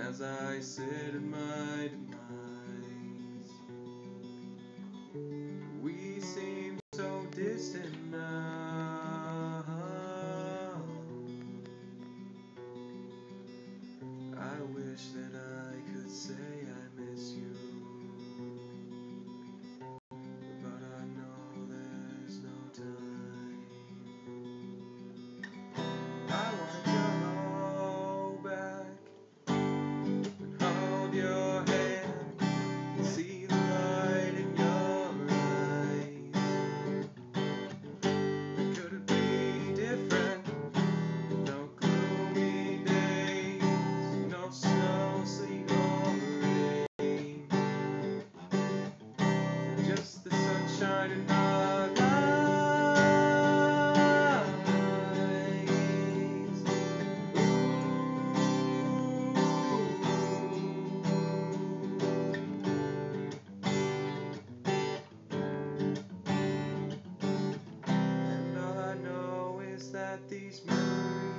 as I sit in my demise. We seem so distant now. I wish that I could say I miss you, but I know there's no time. I wanna go back and hold your hand, see the light in your eyes. Could it be different? No gloomy days, no snow, sleet, or rain. Just the sunshine in our lives. And all I know is that these memories